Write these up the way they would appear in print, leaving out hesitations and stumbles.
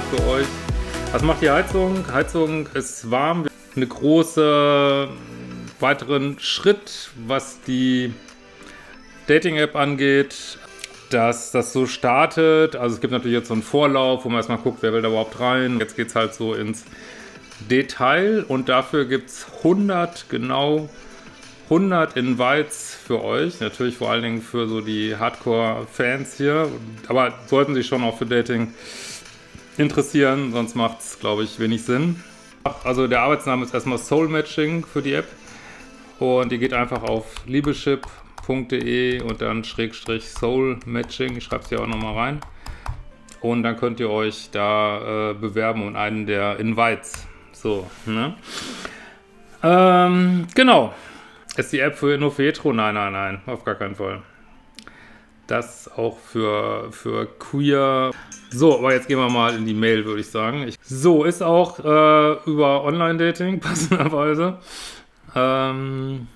für euch. Was macht die Heizung? Heizung ist warm. Eine große weiteren Schritt, was die Dating-App angeht, dass das so startet. Also es gibt natürlich jetzt so einen Vorlauf, wo man erstmal guckt, wer will da überhaupt rein. Jetzt geht es halt so ins Detail und dafür gibt es 100 Invites für euch. Natürlich vor allen Dingen für so die Hardcore-Fans hier. Aber sollten sich schon auch für Dating interessieren, sonst macht es, glaube ich, wenig Sinn. Also der Arbeitsname ist erstmal Soul Matching für die App. Und ihr geht einfach auf liebeschip.de und dann Soul Matching. Ich schreibe es hier auch nochmal rein. Und dann könnt ihr euch da bewerben und einen der Invites. So, ne? Genau. Ist die App nur für Hetero? Nein, auf gar keinen Fall. Das auch für Queer. So, aber jetzt gehen wir mal in die Mail, würde ich sagen. So, ist auch über Online-Dating, passenderweise. Von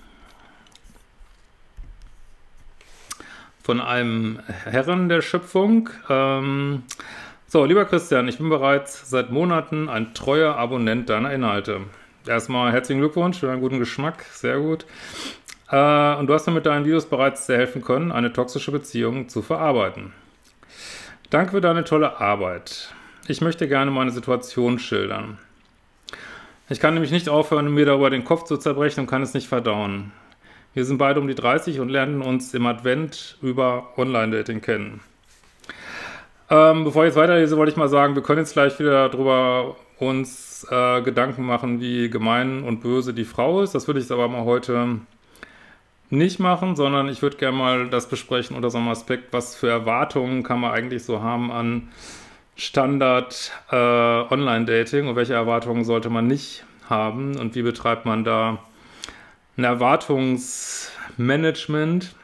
einem Herren der Schöpfung. So, lieber Christian, ich bin bereits seit Monaten ein treuer Abonnent deiner Inhalte. Erstmal herzlichen Glückwunsch für deinen guten Geschmack, sehr gut. Und du hast mir mit deinen Videos bereits sehr helfen können, eine toxische Beziehung zu verarbeiten. Danke für deine tolle Arbeit. Ich möchte gerne meine Situation schildern. Ich kann nämlich nicht aufhören, mir darüber den Kopf zu zerbrechen und kann es nicht verdauen. Wir sind beide um die 30 und lernen uns im Advent über Online-Dating kennen. Bevor ich jetzt weiterlese, wollte ich mal sagen, wir können jetzt gleich wieder darüber uns Gedanken machen, wie gemein und böse die Frau ist. Das würde ich jetzt aber mal heute nicht machen, sondern ich würde gerne mal das besprechen unter so einem Aspekt, was für Erwartungen kann man eigentlich so haben an Standard Online-Dating und welche Erwartungen sollte man nicht haben und wie betreibt man da ein Erwartungsmanagement.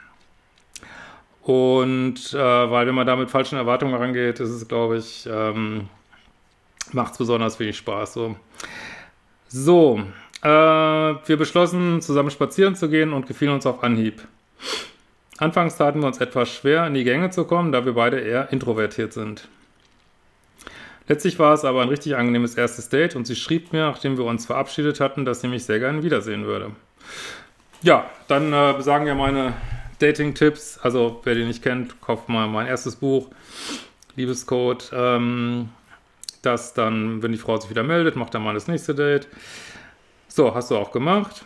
Und weil wenn man da mit falschen Erwartungen rangeht, ist es, glaube ich, macht es besonders wenig Spaß. So, wir beschlossen, zusammen spazieren zu gehen und gefielen uns auf Anhieb. Anfangs taten wir uns etwas schwer, in die Gänge zu kommen, da wir beide eher introvertiert sind. Letztlich war es aber ein richtig angenehmes erstes Date und sie schrieb mir, nachdem wir uns verabschiedet hatten, dass sie mich sehr gerne wiedersehen würde. Ja, dann besagen ja meine Dating-Tipps. Also, wer die nicht kennt, kauft mal mein erstes Buch, Liebescode. Das dann, wenn die Frau sich wieder meldet, macht dann mal das nächste Date. So, hast du auch gemacht.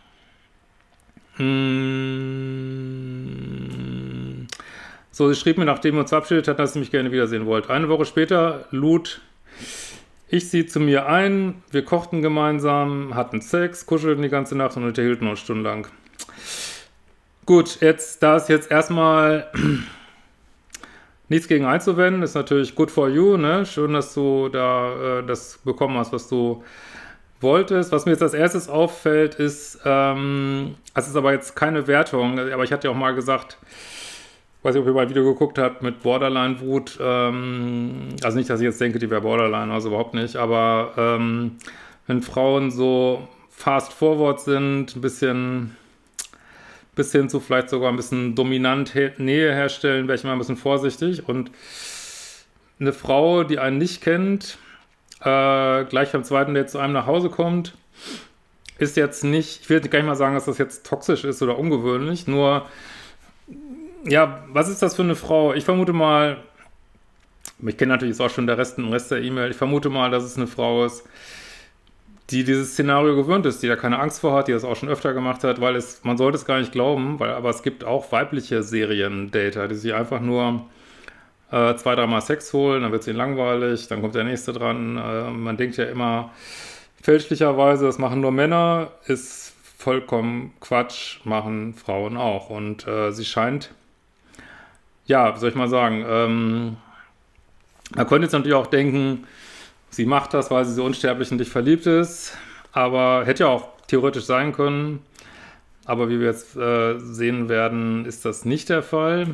So, sie schrieb mir, nachdem wir uns verabschiedet hatten, dass sie mich gerne wiedersehen wollte. Eine Woche später lud ich sie zu mir ein. Wir kochten gemeinsam, hatten Sex, kuschelten die ganze Nacht und unterhielten uns stundenlang. Gut, da ist jetzt erstmal nichts gegen einzuwenden, ist natürlich good for you, ne? Schön, dass du da das bekommen hast, was du wolltest. Was mir jetzt als erstes auffällt, ist, es ist aber jetzt keine Wertung, aber ich hatte ja auch mal gesagt, weiß nicht, ob ihr mal ein Video geguckt habt mit Borderline-Wut, also nicht, dass ich jetzt denke, die wäre Borderline, also überhaupt nicht, aber wenn Frauen so fast forward sind, ein bisschen bis hin zu vielleicht sogar ein bisschen dominant Nähe herstellen, wäre ich mal ein bisschen vorsichtig. Und eine Frau, die einen nicht kennt, gleich beim zweiten Date zu einem nach Hause kommt, ist jetzt nicht, ich will gar nicht mal sagen, dass das jetzt toxisch ist oder ungewöhnlich, nur, ja, was ist das für eine Frau? Ich vermute mal, ich kenne natürlich jetzt auch schon den Rest der E-Mail, ich vermute mal, dass es eine Frau ist, die dieses Szenario gewöhnt ist, die da keine Angst vor hat, die das auch schon öfter gemacht hat, weil man sollte es gar nicht glauben, aber es gibt auch weibliche Seriendater, die sich einfach nur 2-3 Mal Sex holen, dann wird es ihnen langweilig, dann kommt der nächste dran. Man denkt ja immer fälschlicherweise, das machen nur Männer, ist vollkommen Quatsch, machen Frauen auch. Und sie scheint, ja, wie soll ich mal sagen, man könnte jetzt natürlich auch denken, sie macht das, weil sie so unsterblich in dich verliebt ist, aber hätte ja auch theoretisch sein können. Aber wie wir jetzt sehen werden, ist das nicht der Fall.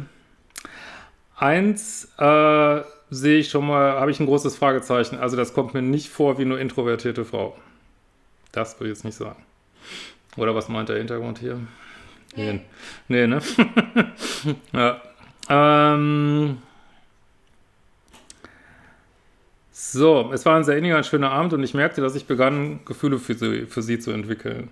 Eins sehe ich schon mal, habe ich ein großes Fragezeichen. Also das kommt mir nicht vor wie eine introvertierte Frau. Das würde ich jetzt nicht sagen. Oder was meint der Hintergrund hier? Nee, nee, ne? Ja. So, es war ein sehr inniger und schöner Abend und ich merkte, dass ich begann, Gefühle für sie zu entwickeln.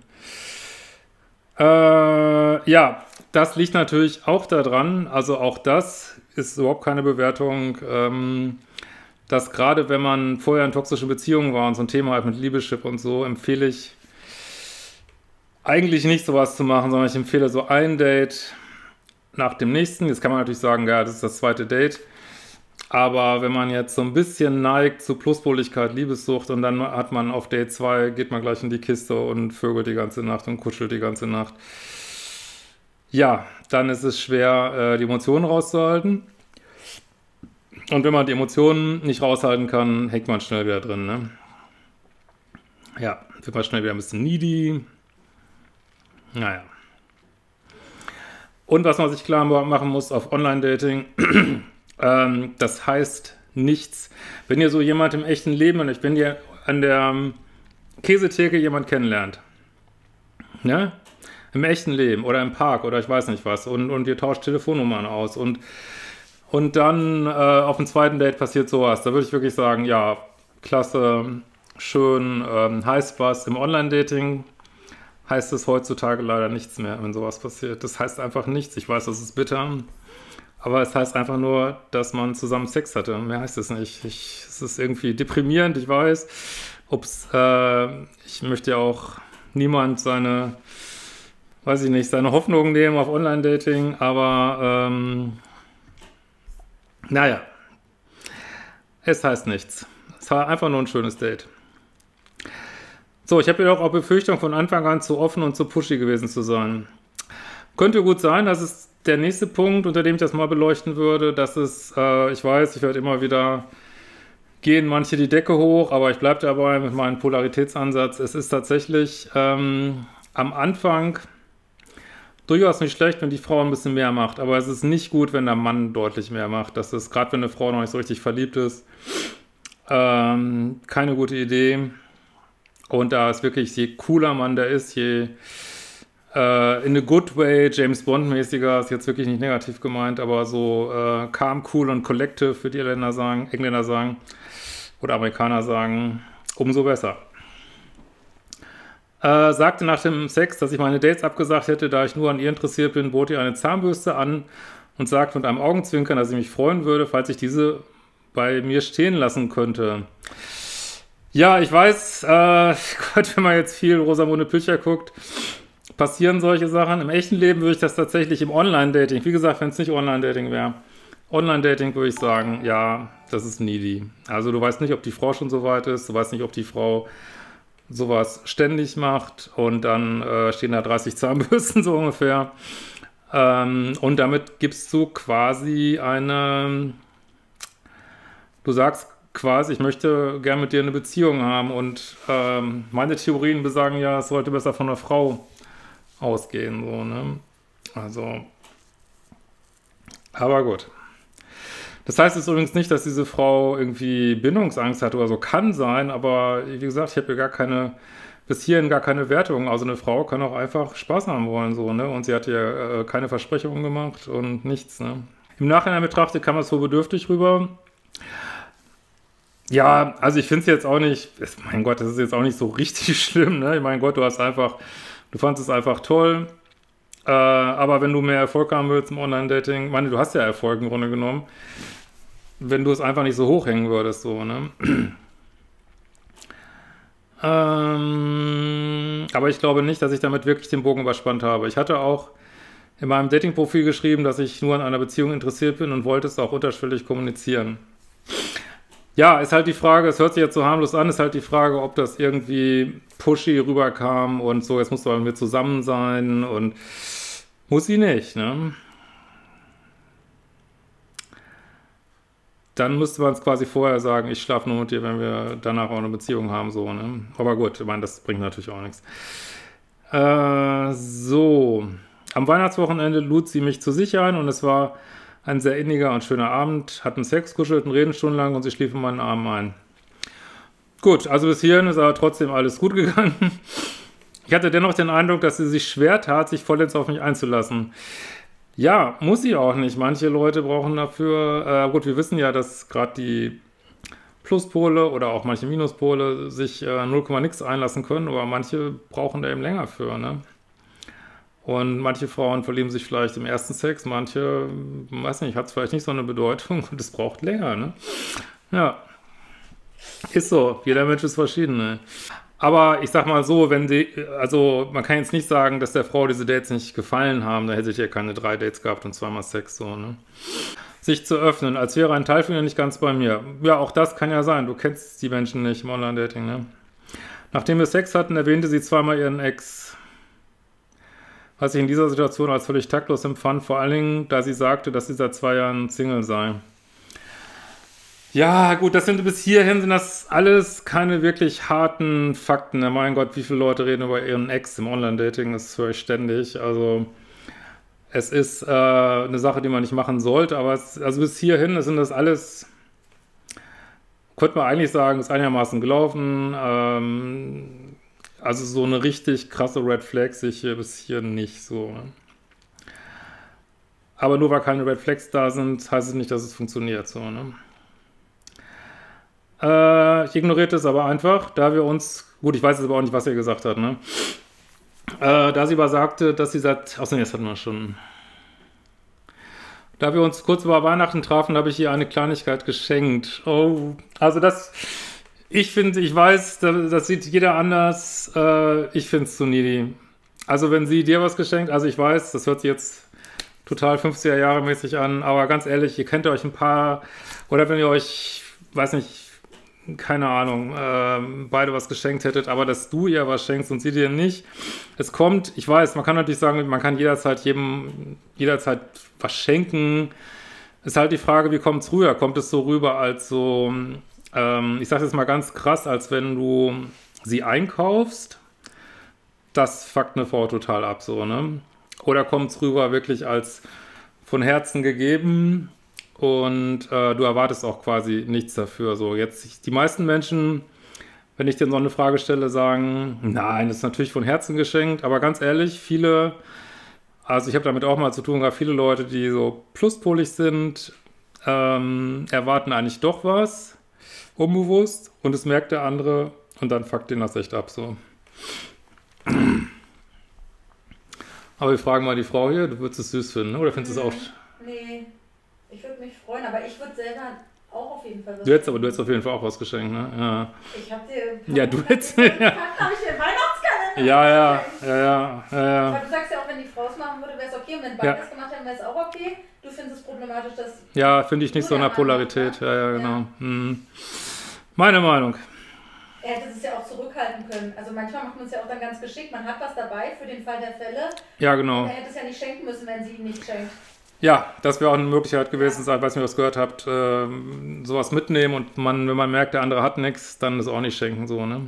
Ja, das liegt natürlich auch daran, also auch das ist überhaupt keine Bewertung, dass gerade wenn man vorher in toxischen Beziehungen war und so ein Thema halt mit Liebeschip und so, empfehle ich eigentlich nicht sowas zu machen, sondern ich empfehle so ein Date nach dem nächsten. Jetzt kann man natürlich sagen, ja, das ist das zweite Date. Aber wenn man jetzt so ein bisschen neigt zu Pluspoligkeit, Liebessucht und dann hat man auf Date 2, geht man gleich in die Kiste und vögelt die ganze Nacht und kuschelt die ganze Nacht. Ja, dann ist es schwer, die Emotionen rauszuhalten. Und wenn man die Emotionen nicht raushalten kann, hängt man schnell wieder drin, ne? Ja, wird man schnell wieder ein bisschen needy. Naja. Und was man sich klar machen muss auf Online-Dating, das heißt nichts. Wenn ihr so jemand im echten Leben, und wenn ihr an der Käsetheke jemand kennenlernt, ne? Im echten Leben oder im Park oder ich weiß nicht was und ihr tauscht Telefonnummern aus und dann auf dem zweiten Date passiert sowas, da würde ich wirklich sagen, ja, klasse, schön, heißt was. Im Online-Dating heißt es heutzutage leider nichts mehr, wenn sowas passiert. Das heißt einfach nichts. Ich weiß, das ist bitter. Aber es heißt einfach nur, dass man zusammen Sex hatte. Mehr heißt es nicht. Es ist irgendwie deprimierend, ich weiß. Ich möchte ja auch niemand seine Hoffnungen nehmen auf Online-Dating, aber naja, es heißt nichts. Es war einfach nur ein schönes Date. So, ich habe jedoch auch Befürchtung, von Anfang an zu offen und zu pushy gewesen zu sein. Könnte gut sein, das ist der nächste Punkt, unter dem ich das mal beleuchten würde. Das ist, ich weiß, ich werde immer wieder gehen manche die Decke hoch, aber ich bleibe dabei mit meinem Polaritätsansatz. Es ist tatsächlich am Anfang durchaus nicht schlecht, wenn die Frau ein bisschen mehr macht, aber es ist nicht gut, wenn der Mann deutlich mehr macht. Das ist, gerade wenn eine Frau noch nicht so richtig verliebt ist, keine gute Idee. Und da ist wirklich, je cooler man der ist, je in a good way, James Bond-mäßiger, ist jetzt wirklich nicht negativ gemeint, aber so calm, cool und collective, wie die Engländer sagen, oder Amerikaner sagen, umso besser. Sagte nach dem Sex, dass ich meine Dates abgesagt hätte, da ich nur an ihr interessiert bin, bot ihr eine Zahnbürste an und sagte mit einem Augenzwinkern, dass ich mich freuen würde, falls ich diese bei mir stehen lassen könnte. Ja, ich weiß, Gott, wenn man jetzt viel Rosamunde Pilcher guckt, passieren solche Sachen. Im echten Leben würde ich das tatsächlich im Online-Dating, wie gesagt, wenn es nicht Online-Dating wäre, Online-Dating würde ich sagen, ja, das ist needy. Also du weißt nicht, ob die Frau schon so weit ist, du weißt nicht, ob die Frau sowas ständig macht und dann stehen da 30 Zahnbürsten so ungefähr. Und damit gibst du quasi du sagst quasi, ich möchte gern mit dir eine Beziehung haben und meine Theorien besagen ja, es sollte besser von einer Frau ausgehen, so, ne? Also, aber gut. Das heißt jetzt übrigens nicht, dass diese Frau irgendwie Bindungsangst hat oder so, kann sein, aber wie gesagt, ich habe hier bis hierhin gar keine Wertung. Also eine Frau kann auch einfach Spaß haben wollen, so, ne? Und sie hat ja keine Versprechungen gemacht und nichts, ne? Im Nachhinein betrachtet kam es so bedürftig rüber. Ja, also ich finde es jetzt auch nicht, mein Gott, das ist jetzt auch nicht so richtig schlimm, ne? Mein Gott, du fandest es einfach toll. Aber wenn du mehr Erfolg haben willst im Online-Dating, ich meine, du hast ja Erfolg im Grunde genommen, wenn du es einfach nicht so hochhängen würdest, so, ne? Aber ich glaube nicht, dass ich damit wirklich den Bogen überspannt habe. Ich hatte auch in meinem Dating-Profil geschrieben, dass ich nur an einer Beziehung interessiert bin und wollte es auch unterschwellig kommunizieren. Ja, ist halt die Frage, es hört sich jetzt so harmlos an, ist halt die Frage, ob das irgendwie pushy rüberkam und so, jetzt musst du mit mir zusammen sein und muss sie nicht, ne? Dann müsste man es quasi vorher sagen, ich schlafe nur mit dir, wenn wir danach auch eine Beziehung haben, so, ne? Aber gut, ich meine, das bringt natürlich auch nichts. So, am Weihnachtswochenende lud sie mich zu sich ein und es war ein sehr inniger und schöner Abend, hatten Sex, kuschelten, reden stundenlang und sie schlief in meinen Armen ein. Gut, also bis hierhin ist aber trotzdem alles gut gegangen. Ich hatte dennoch den Eindruck, dass sie sich schwer tat, sich vollends auf mich einzulassen. Ja, muss sie auch nicht. Manche Leute brauchen dafür, gut, wir wissen ja, dass gerade die Pluspole oder auch manche Minuspole sich 0, nix einlassen können, aber manche brauchen da eben länger für, ne? Und manche Frauen verlieben sich vielleicht im ersten Sex, manche, weiß nicht, hat es vielleicht nicht so eine Bedeutung und es braucht länger, ne? Ja, ist so. Jeder Mensch ist verschieden, ne? Aber ich sag mal so, also man kann jetzt nicht sagen, dass der Frau diese Dates nicht gefallen haben, da hätte ich ja keine 3 Dates gehabt und 2-mal Sex, so, ne? Sich zu öffnen, als wäre ein Teil von ihr nicht ganz bei mir. Ja, auch das kann ja sein, du kennst die Menschen nicht im Online-Dating, ne? Nachdem wir Sex hatten, erwähnte sie 2-mal ihren Ex, was ich in dieser Situation als völlig taktlos empfand, vor allen Dingen, da sie sagte, dass sie seit 2 Jahren Single sei. Ja, gut, bis hierhin sind das alles keine wirklich harten Fakten. Ja, mein Gott, wie viele Leute reden über ihren Ex im Online-Dating, das höre ich ständig. Also, es ist eine Sache, die man nicht machen sollte, aber also bis hierhin sind das alles, könnte man eigentlich sagen, ist einigermaßen gelaufen. Also so eine richtig krasse Red Flag sehe ich hier bis hier nicht so. Ne? Aber nur weil keine Red Flags da sind, heißt es nicht, dass es funktioniert. So, ne? Ich ignorierte es aber einfach, da wir uns, gut, ich weiß jetzt aber auch nicht, was er gesagt hat, ne? Da sie aber sagte, dass sie außerdem, jetzt hatten wir schon. Da wir uns kurz über Weihnachten trafen, habe ich ihr eine Kleinigkeit geschenkt. Oh, also ich weiß, das sieht jeder anders. Ich finde es zu needy. Also wenn sie dir was geschenkt, also ich weiß, das hört sich jetzt total 50er Jahre mäßig an, aber ganz ehrlich, ihr kennt euch ein paar, oder wenn ihr euch, weiß nicht, keine Ahnung, beide was geschenkt hättet, aber dass du ihr was schenkst und sie dir nicht. Es kommt, ich weiß, man kann natürlich sagen, man kann jederzeit was schenken. Ist halt die Frage, wie kommt es rüber? Kommt es so rüber als so, ich sage jetzt mal ganz krass, als wenn du sie einkaufst? Das fuckt eine Frau total ab, so, ne? Oder kommt es rüber wirklich als von Herzen gegeben? Und du erwartest auch quasi nichts dafür. So, jetzt die meisten Menschen, wenn ich dir so eine Frage stelle, sagen, nein, das ist natürlich von Herzen geschenkt, aber ganz ehrlich, also ich habe damit auch mal zu tun gehabt, viele Leute, die so pluspolig sind, erwarten eigentlich doch was, unbewusst, und es merkt der andere und dann fuckt den das echt ab, so. Aber wir fragen mal die Frau hier, du würdest es süß finden, ne? Oder findest du es auch... Nee. Ich würde mich freuen, aber ich würde selber auch auf jeden Fall was schenken. Du hättest auf jeden Fall auch was geschenkt, ne? Ja. Ich habe dir... Ja, du hättest... Ja. Habe ich den Weihnachtskalender Ja. Aber du sagst ja auch, wenn die Frau es machen würde, wäre es okay. Und wenn beide es gemacht hätten, wäre es auch okay. Du findest es problematisch, dass... Ja, finde ich nicht so in der Polarität. Ja, genau. Ja. Hm. Meine Meinung. Er hätte es ja auch zurückhalten können. Also manchmal macht man es ja auch dann ganz geschickt. Man hat was dabei für den Fall der Fälle. Ja, genau. Und er hätte es ja nicht schenken müssen, wenn sie ihm nicht schenkt. Ja, das wäre auch eine Möglichkeit gewesen, weiß nicht, ob ihr das gehört habt, sowas mitnehmen und wenn man merkt, der andere hat nichts, dann das auch nicht schenken, so, ne?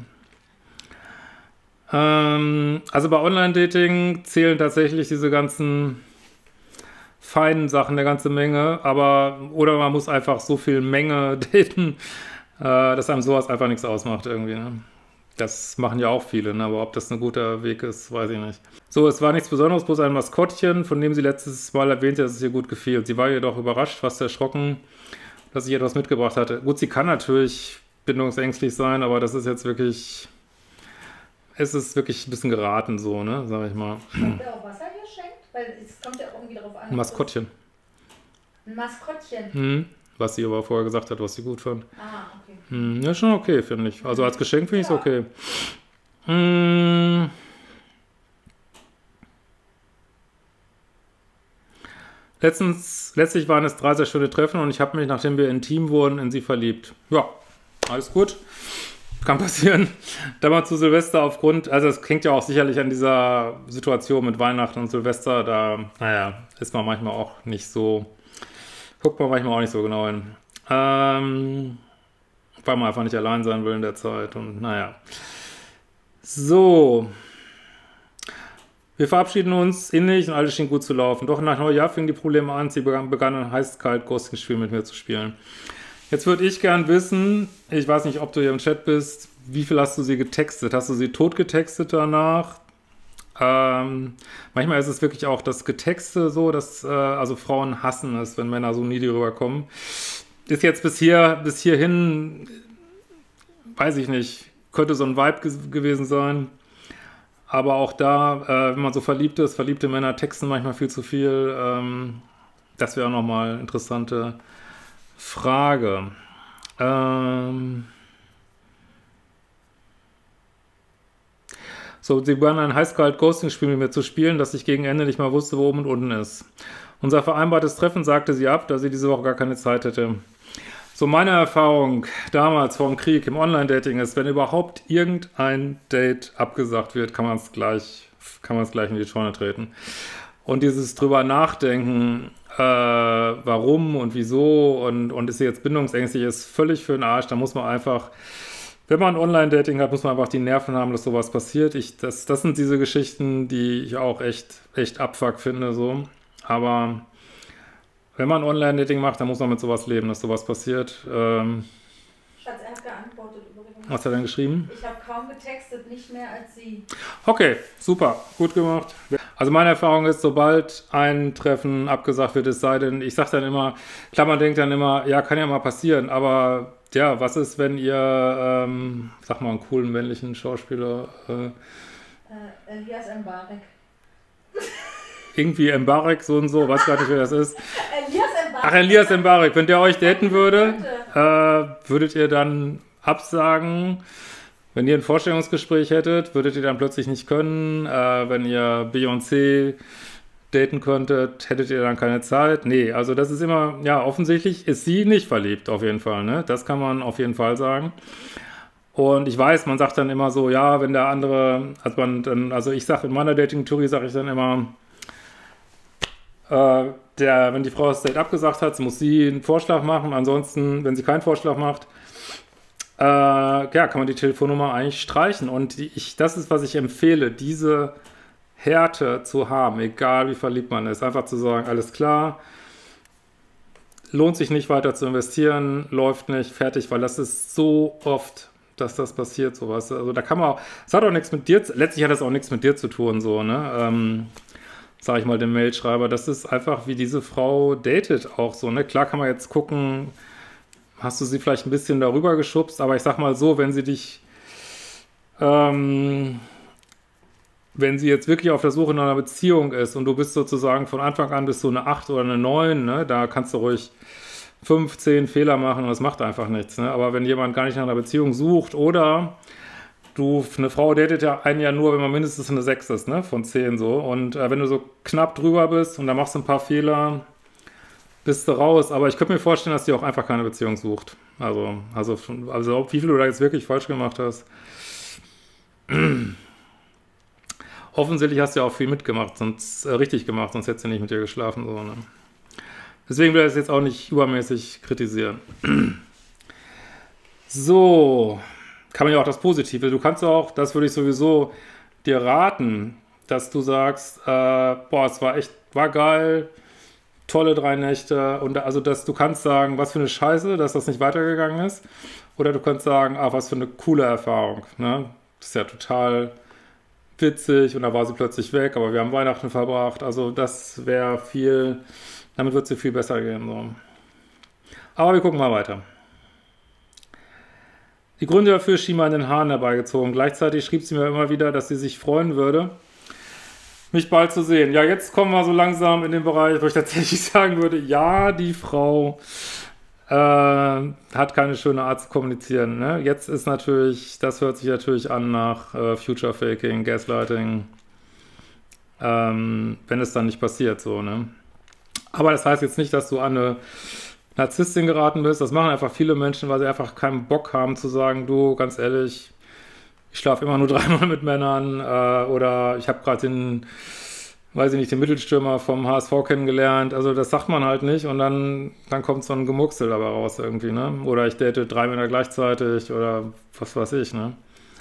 Also bei Online-Dating zählen tatsächlich diese ganzen feinen Sachen eine ganze Menge, oder man muss einfach so viel Menge daten, dass einem sowas einfach nichts ausmacht irgendwie, ne? Das machen ja auch viele, ne? Aber ob das ein guter Weg ist, weiß ich nicht. So, es war nichts Besonderes, bloß ein Maskottchen, von dem sie letztes Mal erwähnte, dass es ihr gut gefiel. Sie war jedoch überrascht, fast erschrocken, dass ich etwas mitgebracht hatte. Gut, sie kann natürlich bindungsängstlich sein, aber es ist wirklich ein bisschen geraten so, ne, sag ich mal. Habt ihr auch Wasser geschenkt? Weil es kommt ja auch irgendwie darauf an. Ein Maskottchen. Ein Maskottchen? Mhm. Was sie aber vorher gesagt hat, was sie gut fand. Ah, okay. Ja, schon okay, finde ich. Also als Geschenk finde ich es okay. Letztlich waren es 3 sehr schöne Treffen und ich habe mich, nachdem wir intim wurden, in sie verliebt. Ja, alles gut. Kann passieren. Damals zu Silvester also es klingt ja auch sicherlich an dieser Situation mit Weihnachten und Silvester, ist man manchmal auch nicht so... Guckt man manchmal auch nicht so genau hin. Weil man einfach nicht allein sein will in der Zeit. Und naja. So. Wir verabschieden uns innig und alles schien gut zu laufen. Doch nach Neujahr fingen die Probleme an. Sie begann ein heiß-kalt-Ghosting-Spiel mit mir zu spielen. Jetzt würde ich gern wissen, ich weiß nicht, ob du hier im Chat bist, wie viel hast du sie getextet? Hast du sie tot getextet danach? Manchmal ist es wirklich auch das Getexte so, dass also Frauen hassen es, wenn Männer so needy rüberkommen. Ist jetzt bis hierhin weiß ich nicht, könnte so ein Vibe gewesen sein. Aber auch da, wenn man so verliebt ist, verliebte Männer texten manchmal viel zu viel. Das wäre auch nochmal eine interessante Frage. So, sie begann ein heiß-kalt Ghosting-Spiel mit mir zu spielen, das ich gegen Ende nicht mal wusste, wo oben und unten ist. Unser vereinbartes Treffen sagte sie ab, da sie diese Woche gar keine Zeit hätte. So, meine Erfahrung damals vor dem Krieg im Online-Dating ist, wenn überhaupt irgendein Date abgesagt wird, kann man es gleich in die Tonne treten. Und dieses drüber nachdenken, warum und wieso und ist sie jetzt bindungsängstlich, ist völlig für den Arsch. Da muss man einfach, wenn man Online-Dating hat, muss man einfach die Nerven haben, dass sowas passiert. Das sind diese Geschichten, die ich auch echt Abfuck finde, so. Aber wenn man Online-Dating macht, dann muss man mit sowas leben, dass sowas passiert. Schatz, er hat geantwortet übrigens. Was hat er denn geschrieben? Ich habe kaum getextet, nicht mehr als sie. Okay, super, gut gemacht. Also meine Erfahrung ist, sobald ein Treffen abgesagt wird, es sei denn, ich sage dann immer, klar, man denkt dann immer, ja, kann ja mal passieren, aber ja, was ist, wenn ihr, sag mal, einen coolen männlichen Schauspieler, Elias Mbarek. irgendwie Mbarek, so und so, weiß gar nicht, wer das ist. Elias Mbarek. Ach, Elias Mbarek, wenn der euch daten würde, würdet ihr dann absagen? Wenn ihr ein Vorstellungsgespräch hättet, würdet ihr dann plötzlich nicht können? Wenn ihr Beyoncé daten könntet, hättet ihr dann keine Zeit? Nee, also das ist immer, ja, offensichtlich ist sie nicht verliebt, auf jeden Fall, ne? Das kann man auf jeden Fall sagen. Und ich weiß, man sagt dann immer so, ja, wenn der andere, also ich sage in meiner Dating-Theorie, sage ich dann immer, wenn die Frau das Date abgesagt hat, muss sie einen Vorschlag machen. Ansonsten, wenn sie keinen Vorschlag macht, ja, kann man die Telefonnummer eigentlich streichen. Und das ist, was ich empfehle, diese Härte zu haben, egal wie verliebt man ist. Einfach zu sagen, alles klar, lohnt sich nicht weiter zu investieren, läuft nicht, fertig, weil das ist so oft, dass das passiert, sowas. Also da kann man auch, es hat auch nichts mit dir, letztlich hat das auch nichts mit dir zu tun, so, ne, sage ich mal dem Mailschreiber, das ist einfach, wie diese Frau datet auch so, ne, klar kann man jetzt gucken, hast du sie vielleicht ein bisschen darüber geschubst, aber ich sag mal so, wenn sie dich, wenn sie jetzt wirklich auf der Suche nach einer Beziehung ist und du bist sozusagen von Anfang an bist so eine 8 oder eine 9, ne, da kannst du ruhig 15 Fehler machen und das macht einfach nichts, ne, aber wenn jemand gar nicht nach einer Beziehung sucht oder eine Frau datet ja einen ja nur, wenn man mindestens eine 6 ist, ne, von 10 so. Und wenn du so knapp drüber bist und dann machst du ein paar Fehler, bist du raus. Aber ich könnte mir vorstellen, dass die auch einfach keine Beziehung sucht. Also wie viel du da jetzt wirklich falsch gemacht hast. Offensichtlich hast du ja auch viel mitgemacht, richtig gemacht, sonst hättest du nicht mit dir geschlafen, so, ne. Deswegen will ich das jetzt auch nicht übermäßig kritisieren. So. Kann man ja auch das Positive. Du kannst auch, das würde ich sowieso dir raten, dass du sagst, boah, es war geil, tolle 3 Nächte. Und also, dass du kannst sagen, was für eine Scheiße, dass das nicht weitergegangen ist. Oder du kannst sagen, was für eine coole Erfahrung. Ne? Das ist ja total witzig und da war sie plötzlich weg, aber wir haben Weihnachten verbracht. Also das wäre damit wird es dir viel besser gehen. So. Aber wir gucken mal weiter. Die Gründe dafür schienen mir an den Haaren herbeigezogen. Gleichzeitig schrieb sie mir immer wieder, dass sie sich freuen würde, mich bald zu sehen. Ja, jetzt kommen wir so langsam in den Bereich, wo ich tatsächlich sagen würde, ja, die Frau hat keine schöne Art zu kommunizieren. Ne? Jetzt ist natürlich, das hört sich natürlich an nach Future Faking, Gaslighting, wenn es dann nicht passiert, so, ne? Aber das heißt jetzt nicht, dass du an eine Narzisstin geraten bist. Das machen einfach viele Menschen, weil sie einfach keinen Bock haben zu sagen, du, ganz ehrlich, ich schlafe immer nur 3-mal mit Männern oder ich habe gerade den Mittelstürmer vom HSV kennengelernt. Also das sagt man halt nicht und dann kommt so ein Gemucksel dabei raus irgendwie, ne? Oder ich date 3 Männer gleichzeitig oder was weiß ich, ne?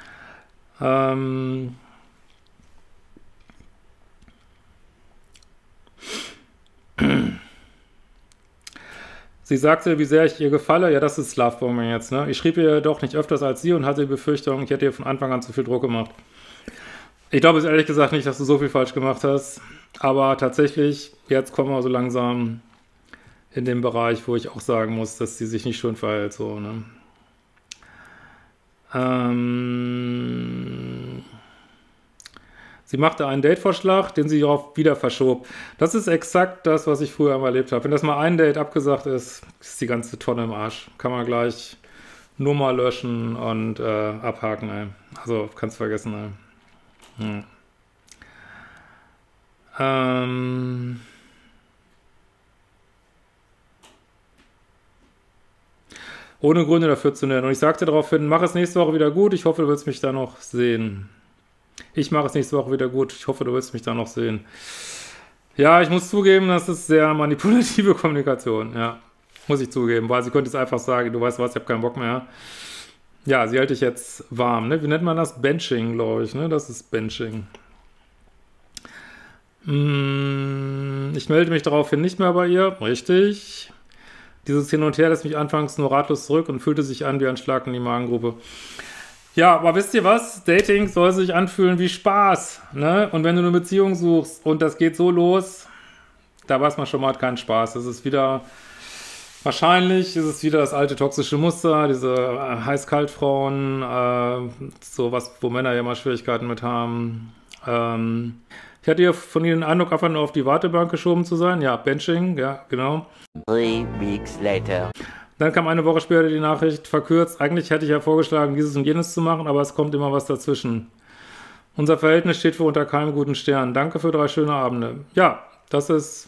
Sie sagte, wie sehr ich ihr gefalle. Ja, das ist Lovebombing jetzt, ne? Ich schrieb ihr doch nicht öfters als sie und hatte die Befürchtung, ich hätte ihr von Anfang an zu viel Druck gemacht. Ich glaube jetzt ehrlich gesagt nicht, dass du so viel falsch gemacht hast. Aber tatsächlich, jetzt kommen wir so langsam in den Bereich, wo ich auch sagen muss, dass sie sich nicht schön verhält, so, ne? Sie machte einen Datevorschlag, den sie darauf wieder verschob. Das ist exakt das, was ich früher einmal erlebt habe. Wenn das mal ein Date abgesagt ist, ist die ganze Tonne im Arsch. Kann man gleich Nummer löschen und abhaken, ey. Also, kannst vergessen, ey. Ohne Gründe dafür zu nennen. Und ich sagte daraufhin, mach es nächste Woche wieder gut. Ich hoffe, du willst mich da noch sehen. Ich mache es nächste Woche wieder gut. Ich hoffe, du willst mich da noch sehen. Ja, ich muss zugeben, das ist sehr manipulative Kommunikation. Ja, muss ich zugeben. Weil sie könnte jetzt einfach sagen, du weißt was, ich habe keinen Bock mehr. Ja, sie hält dich jetzt warm. Ne? Wie nennt man das? Benching, glaube ich. Ne? Das ist Benching. Ich melde mich daraufhin nicht mehr bei ihr. Richtig. Dieses Hin und Her lässt mich anfangs nur ratlos zurück und fühlte sich an wie ein Schlag in die Magengrube. Ja, aber wisst ihr was? Dating soll sich anfühlen wie Spaß, ne? Und wenn du eine Beziehung suchst und das geht so los, da weiß man schon mal, hat keinen Spaß. Das ist wieder, wahrscheinlich ist es wieder das alte toxische Muster, diese Heiß-Kalt-Frauen, sowas, wo Männer ja immer Schwierigkeiten mit haben. Ich hatte ja von ihnen den Eindruck, einfach nur auf die Wartebank geschoben zu sein. Ja, Benching, ja, genau. 3 weeks later. Dann kam eine Woche später die Nachricht, verkürzt. Eigentlich hätte ich ja vorgeschlagen, dieses und jenes zu machen, aber es kommt immer was dazwischen. Unser Verhältnis steht für unter keinem guten Stern. Danke für 3 schöne Abende. Ja, das ist,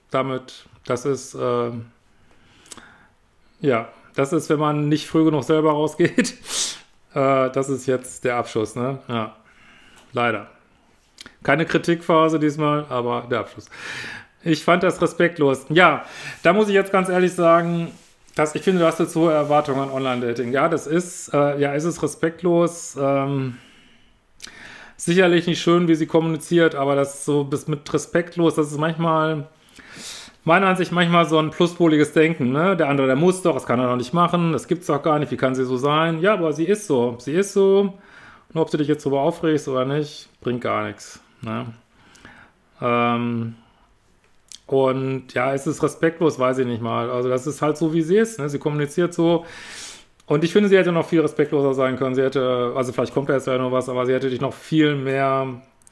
wenn man nicht früh genug selber rausgeht. Das ist jetzt der Abschuss, ne? Ja, leider. Keine Kritikphase diesmal, aber der Abschluss. Ich fand das respektlos. Ja, da muss ich jetzt ganz ehrlich sagen, ich finde, du hast jetzt hohe Erwartungen an Online-Dating. Ja, es ist respektlos. Sicherlich nicht schön, wie sie kommuniziert, aber das ist so bis mit respektlos, das ist manchmal, meiner Ansicht manchmal so ein pluspoliges Denken, ne? Der andere, der muss doch, das kann er doch nicht machen, das gibt's doch gar nicht, wie kann sie so sein? Ja, aber sie ist so. Sie ist so. Und ob du dich jetzt darüber aufregst oder nicht, bringt gar nichts. Ne? Und ja, ist es respektlos, weiß ich nicht mal. Also das ist halt so, wie sie ist. Ne? Sie kommuniziert so. Und ich finde, sie hätte noch viel respektloser sein können. Sie hätte, also vielleicht kommt da jetzt ja noch was, aber sie hätte dich noch viel mehr,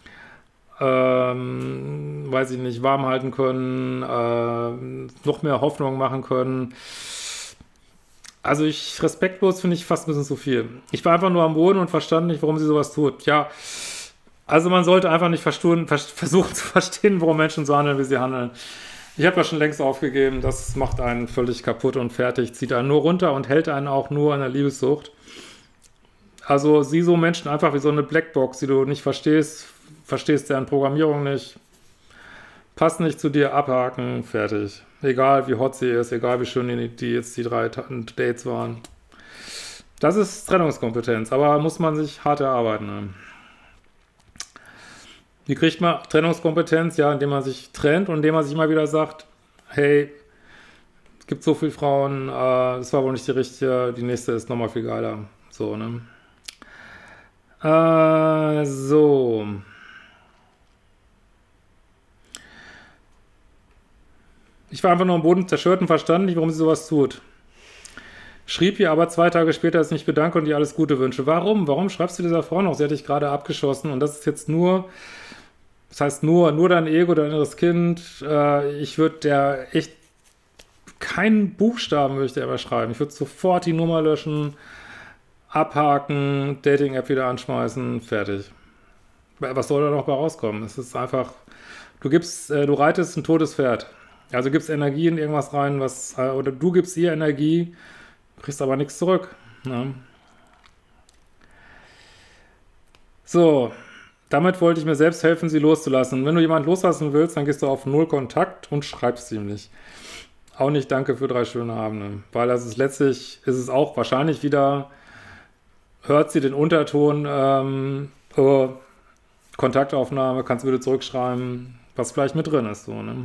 weiß ich nicht, warm halten können, noch mehr Hoffnung machen können. Also respektlos finde ich fast ein bisschen zu viel. Ich war einfach nur am Boden und verstand nicht, warum sie sowas tut. Ja, also man sollte einfach nicht versuchen zu verstehen, warum Menschen so handeln, wie sie handeln. Ich habe ja schon längst aufgegeben, das macht einen völlig kaputt und fertig, zieht einen nur runter und hält einen auch nur in der Liebessucht. Also sieh so Menschen einfach wie so eine Blackbox, die du nicht verstehst deren Programmierung nicht, passt nicht zu dir, abhaken, fertig. Egal wie hot sie ist, egal wie schön die jetzt die 3 Dates waren. Das ist Trennungskompetenz, aber muss man sich hart erarbeiten. Ne? Wie kriegt man Trennungskompetenz? Ja, indem man sich trennt und indem man sich immer wieder sagt, hey, es gibt so viele Frauen, das war wohl nicht die richtige, die nächste ist nochmal viel geiler. So, ne? So. Ich war einfach nur am Boden zerstört und verstanden nicht, warum sie sowas tut. Schrieb ihr aber 2 Tage später, dass ich mich bedanke und ihr alles Gute wünsche. Warum? Warum schreibst du dieser Frau noch? Sie hat dich gerade abgeschossen und das ist jetzt nur, das heißt nur dein Ego, dein inneres Kind. Ich würde der echt keinen Buchstaben würde ich dir aber schreiben. Ich würde sofort die Nummer löschen, abhaken, Dating-App wieder anschmeißen, fertig. Was soll da noch bei rauskommen? Es ist einfach, du reitest ein totes Pferd. Also gibst Energie in irgendwas rein, oder du gibst ihr Energie, kriegst aber nichts zurück. Ne? So, damit wollte ich mir selbst helfen, sie loszulassen. Wenn du jemanden loslassen willst, dann gehst du auf 0 Kontakt und schreibst ihm nicht. Auch nicht danke für 3 schöne Abende. Weil das ist letztlich, ist es auch wahrscheinlich wieder, hört sie den Unterton, Kontaktaufnahme, kannst du wieder zurückschreiben, was vielleicht mit drin ist. So, ne?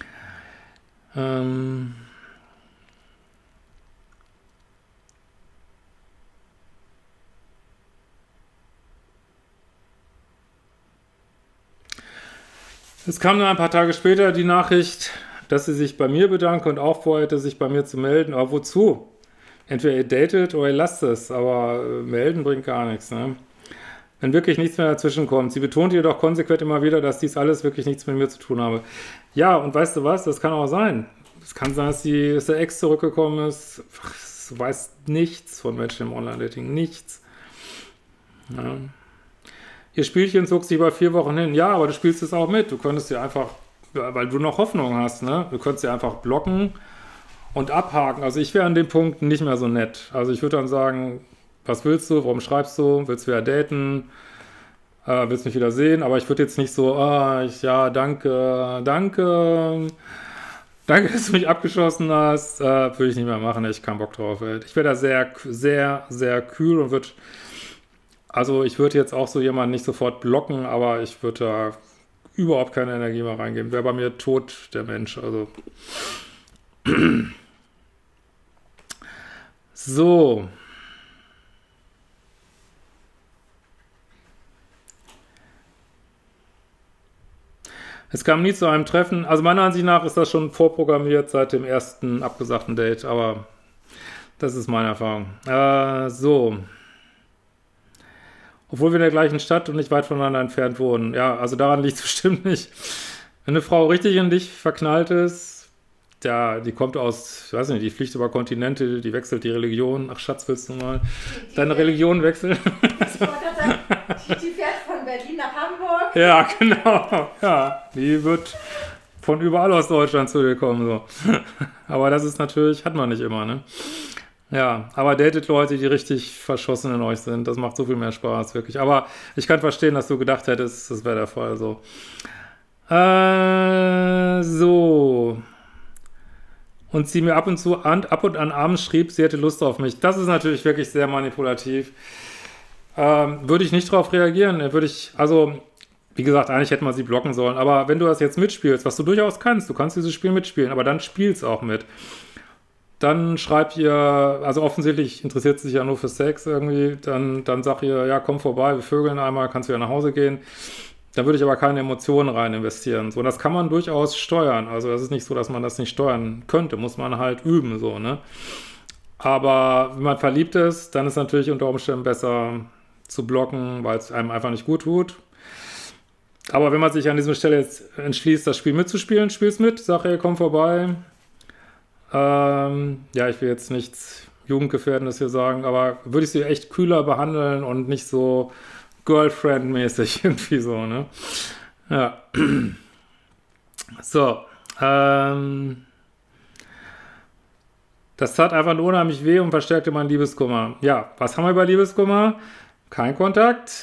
Es kam dann ein paar Tage später die Nachricht, dass sie sich bei mir bedanke und auch vorhätte, sich bei mir zu melden. Aber wozu? entweder ihr datet oder ihr lasst es, aber melden bringt gar nichts, ne? Wenn wirklich nichts mehr dazwischen kommt. Sie betont jedoch konsequent immer wieder, dass dies alles wirklich nichts mit mir zu tun habe. Ja, und weißt du was? Das kann auch sein. Es kann sein, dass der Ex zurückgekommen ist. Du weißt nichts von Menschen im Online-Dating. Nichts. Ja. Ihr Spielchen zog sich über 4 Wochen hin. Ja, aber du spielst es auch mit. Du könntest dir einfach, weil du noch Hoffnung hast, ne? Du könntest dir einfach blocken und abhaken. Also ich wäre an dem Punkt nicht mehr so nett. Also ich würde dann sagen, was willst du? Warum schreibst du? Willst du wieder daten? Willst du mich wieder sehen? Aber ich würde jetzt nicht so, danke, dass du mich abgeschossen hast. Würde ich nicht mehr machen, ich keinen Bock drauf. Ich wäre da sehr, sehr, sehr kühl und ich würde jetzt auch so jemanden nicht sofort blocken, aber ich würde da überhaupt keine Energie mehr reingeben. Wäre bei mir tot, der Mensch. Also. So. Es kam nie zu einem Treffen. Also meiner Ansicht nach ist das schon vorprogrammiert seit dem ersten abgesagten Date, aber das ist meine Erfahrung. So. Obwohl wir in der gleichen Stadt und nicht weit voneinander entfernt wohnen. Ja, also daran liegt es bestimmt nicht. Wenn eine Frau richtig in dich verknallt ist, ja, die kommt aus, ich weiß nicht, die fliegt über Kontinente, die wechselt die Religion. Ach Schatz, willst du mal deine Religion wechseln? Ich wollte gerade sagen, die fährt von Berlin nach Hamburg. Ja, genau. Ja, die wird von überall aus Deutschland zu dir kommen. So. Aber das ist natürlich, hat man nicht immer, ne? Ja, aber datet Leute, die richtig verschossen in euch sind. Das macht so viel mehr Spaß, wirklich. Aber ich kann verstehen, dass du gedacht hättest, das wäre der Fall. So. So. Und sie mir ab und an abends schrieb, sie hätte Lust auf mich. Das ist natürlich wirklich sehr manipulativ. Würde ich nicht drauf reagieren. Wie gesagt, eigentlich hätte man sie blocken sollen. Aber wenn du das jetzt mitspielst, was du durchaus kannst, du kannst dieses Spiel mitspielen, aber dann spiel's auch mit. Dann schreib ihr, also offensichtlich interessiert sie sich ja nur für Sex irgendwie, dann sag ihr, ja, komm vorbei, wir vögeln einmal, kannst wieder nach Hause gehen. Da würde ich aber keine Emotionen rein investieren. So, das kann man durchaus steuern. Also das ist nicht so, dass man das nicht steuern könnte, muss man halt üben, so, ne? Aber wenn man verliebt ist, dann ist natürlich unter Umständen besser zu blocken, weil es einem einfach nicht gut tut. Aber wenn man sich an dieser Stelle jetzt entschließt, das Spiel mitzuspielen, spiel's mit, sag ihr, komm vorbei. Ja, ich will jetzt nichts Jugendgefährdendes hier sagen, aber würde ich sie echt kühler behandeln und nicht so Girlfriend-mäßig irgendwie so, ne? Ja. So. Das tat einfach nur unheimlich weh und verstärkte meinen Liebeskummer. Ja, was haben wir bei Liebeskummer? Kein Kontakt.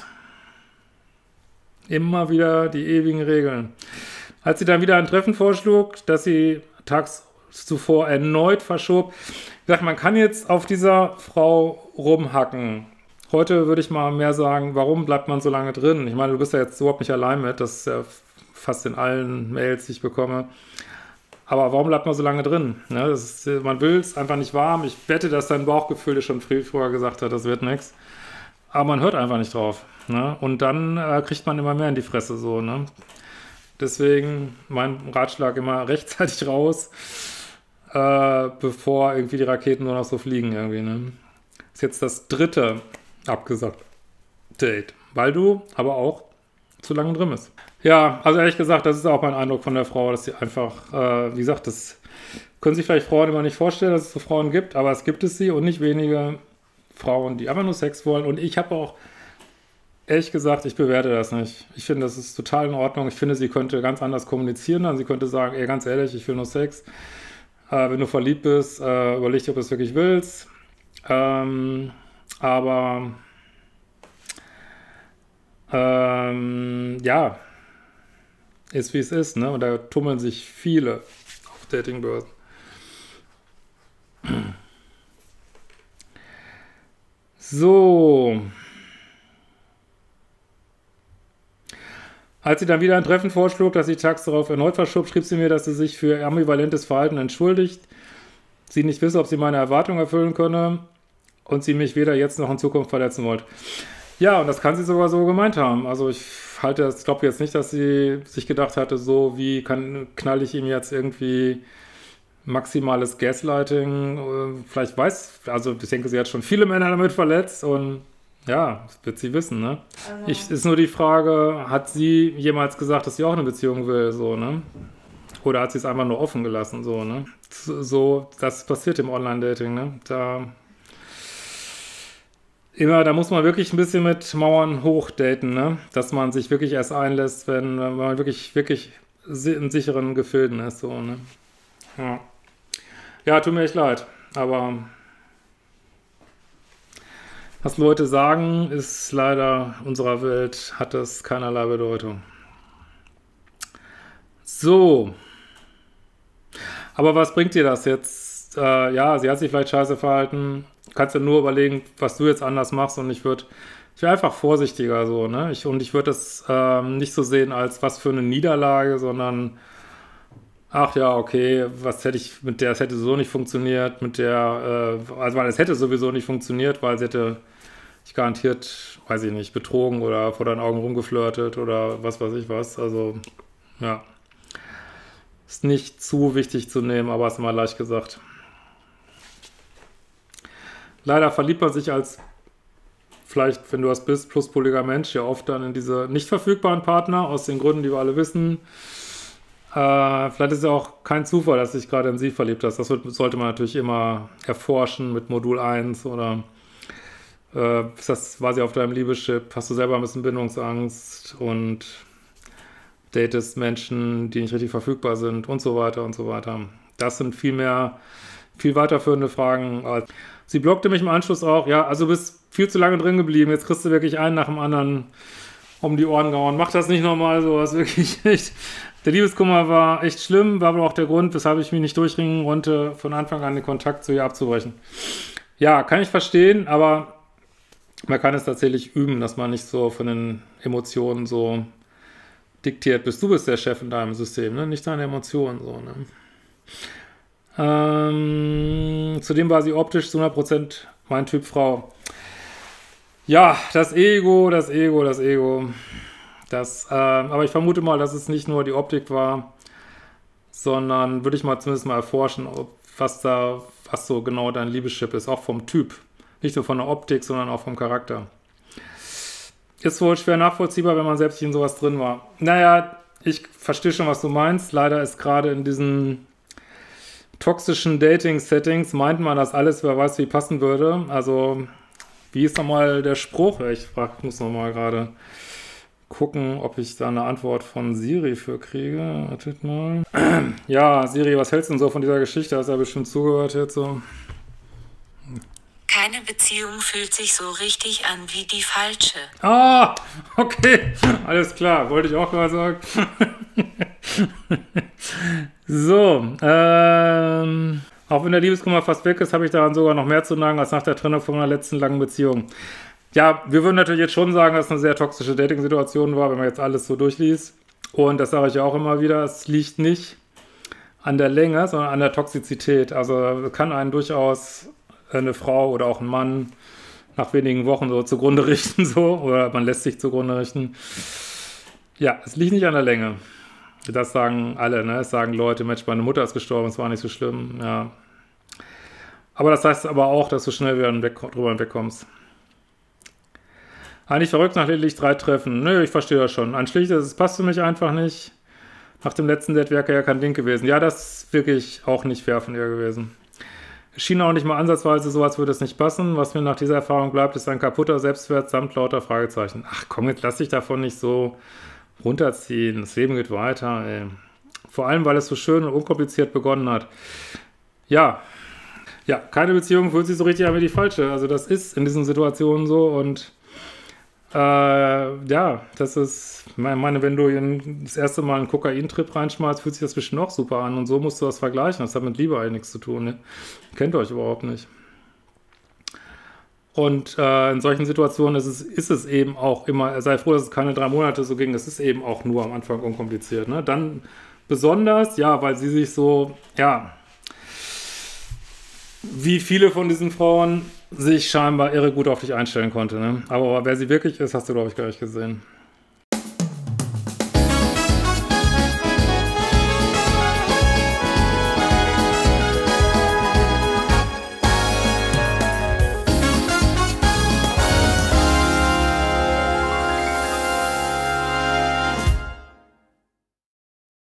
Immer wieder die ewigen Regeln. Als sie dann wieder ein Treffen vorschlug, das sie tags zuvor erneut verschob. Ich sag, man kann jetzt auf dieser Frau rumhacken. Heute würde ich mal mehr sagen, warum bleibt man so lange drin? Ich meine, du bist ja jetzt überhaupt nicht allein mit, das ist ja fast in allen Mails, die ich bekomme. Aber warum bleibt man so lange drin? Ne, man will es einfach nicht warm. Ich wette, dass dein Bauchgefühl dir schon viel früher gesagt hat, das wird nichts. Aber man hört einfach nicht drauf. Ne? Und dann kriegt man immer mehr in die Fresse so. Ne? Deswegen mein Ratschlag immer rechtzeitig raus, bevor irgendwie die Raketen nur noch so fliegen irgendwie. Ne? Ist jetzt das 3. abgesagt Date, weil du aber auch zu lange drin bist. Ja, also ehrlich gesagt, das ist auch mein Eindruck von der Frau, dass sie einfach, wie gesagt, das können sich vielleicht Frauen immer nicht vorstellen, dass es so Frauen gibt, aber es gibt es sie und nicht wenige Frauen, die einfach nur Sex wollen. Und ich habe auch, ehrlich gesagt, ich bewerte das nicht. Ich finde, das ist total in Ordnung. Ich finde, sie könnte ganz anders kommunizieren dann. Sie könnte sagen, ey, ganz ehrlich, ich will nur Sex. Wenn du verliebt bist, überleg dir, ob du es wirklich willst. Aber ja, ist wie es ist, ne? Und da tummeln sich viele auf Datingbörsen. So. Als sie dann wieder ein Treffen vorschlug, das sie tags darauf erneut verschob, schrieb sie mir, dass sie sich für ambivalentes Verhalten entschuldigt, sie nicht wisse, ob sie meine Erwartungen erfüllen könne und sie mich weder jetzt noch in Zukunft verletzen wollte. Ja, und das kann sie sogar so gemeint haben. Also ich glaube jetzt nicht, dass sie sich gedacht hatte, so wie knall ich ihm jetzt irgendwie maximales Gaslighting, vielleicht also ich denke, sie hat schon viele Männer damit verletzt und ja, das wird sie wissen, ne? Also, Ist nur die Frage, hat sie jemals gesagt, dass sie auch eine Beziehung will, so, ne? Oder hat sie es einfach nur offen gelassen, so, ne? So, das passiert im Online-Dating, ne? Da muss man wirklich ein bisschen mit Mauern hochdaten, ne? Dass man sich wirklich erst einlässt, wenn man wirklich in sicheren Gefilden ist, so, ne? Ja. Ja, tut mir echt leid, aber was Leute sagen, ist leider unserer Welt, hat das keinerlei Bedeutung. So. Aber was bringt dir das jetzt? Ja, sie hat sich vielleicht scheiße verhalten. Du kannst ja nur überlegen, was du jetzt anders machst und ich wäre einfach vorsichtiger so, ne? Ich würde das nicht so sehen als was für eine Niederlage, sondern ach ja, okay, das hätte so nicht funktioniert, weil es hätte sowieso nicht funktioniert, weil sie hätte ich garantiert, weiß ich nicht, betrogen oder vor deinen Augen rumgeflirtet oder was weiß ich was. Also, ja. Ist nicht zu wichtig zu nehmen, aber ist immer leicht gesagt. Leider verliebt man sich vielleicht, wenn du das bist, plus polyger Mensch, ja oft dann in diese nicht verfügbaren Partner, aus den Gründen, die wir alle wissen. Vielleicht ist ja auch kein Zufall, dass du dich gerade in sie verliebt hast. Das sollte man natürlich immer erforschen mit Modul 1 oder war sie auf deinem Liebeschip, hast du selber ein bisschen Bindungsangst und datest Menschen, die nicht richtig verfügbar sind und so weiter und so weiter. Das sind viel weiterführende Fragen. Sie blockte mich im Anschluss auch, ja, also du bist viel zu lange drin geblieben, jetzt kriegst du wirklich einen nach dem anderen um die Ohren gehauen. Mach das nicht nochmal, so was wirklich echt. Der Liebeskummer war echt schlimm, war wohl auch der Grund, weshalb ich mich nicht durchringen konnte, von Anfang an den Kontakt zu ihr abzubrechen. Ja, kann ich verstehen, aber man kann es tatsächlich üben, dass man nicht so von den Emotionen so diktiert bist. Du bist der Chef in deinem System, ne? Nicht deine Emotionen so, ne? Zudem war sie optisch zu 100% mein Typ Frau. Ja, das Ego. Aber ich vermute mal, dass es nicht nur die Optik war, sondern würde ich mal zumindest mal erforschen, was so genau dein Liebeschip ist, auch vom Typ. Nicht nur von der Optik, sondern auch vom Charakter. Ist wohl schwer nachvollziehbar, wenn man selbst nicht in sowas drin war. Naja, ich verstehe schon, was du meinst. Leider ist gerade in diesen toxischen Dating-Settings, meint man das alles, wer weiß, wie passen würde. Also, wie ist nochmal der Spruch? Ich muss nochmal gerade gucken, ob ich da eine Antwort von Siri für kriege. Wartet mal. Ja, Siri, was hältst du denn so von dieser Geschichte? Hast du ja bestimmt zugehört jetzt so. Keine Beziehung fühlt sich so richtig an wie die falsche. Ah, okay. Alles klar, wollte ich auch gerade sagen. So, auch wenn der Liebeskummer fast weg ist, habe ich daran sogar noch mehr zu sagen als nach der Trennung von meiner letzten langen Beziehung. Ja, wir würden natürlich jetzt schon sagen, dass es eine sehr toxische Dating-Situation war, wenn man jetzt alles so durchliest. Und das sage ich ja auch immer wieder, es liegt nicht an der Länge, sondern an der Toxizität. Also kann einen durchaus eine Frau oder auch ein Mann nach wenigen Wochen so zugrunde richten, so, oder man lässt sich zugrunde richten. Ja, es liegt nicht an der Länge. Das sagen alle, ne? Es sagen Leute, Mensch, meine Mutter ist gestorben, es war nicht so schlimm, ja. Aber das heißt aber auch, dass du schnell wieder drüber hinwegkommst. Eigentlich verrückt nach lediglich 3 Treffen. Nö, ich verstehe das schon. Ein schlichtes, es passt für mich einfach nicht. Nach dem letzten Date wäre ja kein Ding gewesen. Ja, das ist wirklich auch nicht fair von ihr gewesen. Es schien auch nicht mal ansatzweise so, als würde es nicht passen. Was mir nach dieser Erfahrung bleibt, ist ein kaputter Selbstwert samt lauter Fragezeichen. Ach komm, jetzt lass dich davon nicht so runterziehen. Das Leben geht weiter, ey. Vor allem, weil es so schön und unkompliziert begonnen hat. Ja, keine Beziehung fühlt sich so richtig an wie die falsche. Also das ist in diesen Situationen so und das ist, ich meine, wenn du das erste Mal einen Kokain-Trip reinschmeißt, fühlt sich das bestimmt auch super an. Und so musst du das vergleichen. Das hat mit Liebe eigentlich nichts zu tun. Ne? Kennt euch überhaupt nicht. Und in solchen Situationen ist es eben auch immer, sei froh, dass es keine 3 Monate so ging. Es ist eben auch nur am Anfang unkompliziert. Ne? Dann besonders, ja, weil sie sich so, ja, wie viele von diesen Frauen sich scheinbar irre gut auf dich einstellen konnte. Ne? Aber wer sie wirklich ist, hast du, glaube ich, gar nicht gesehen.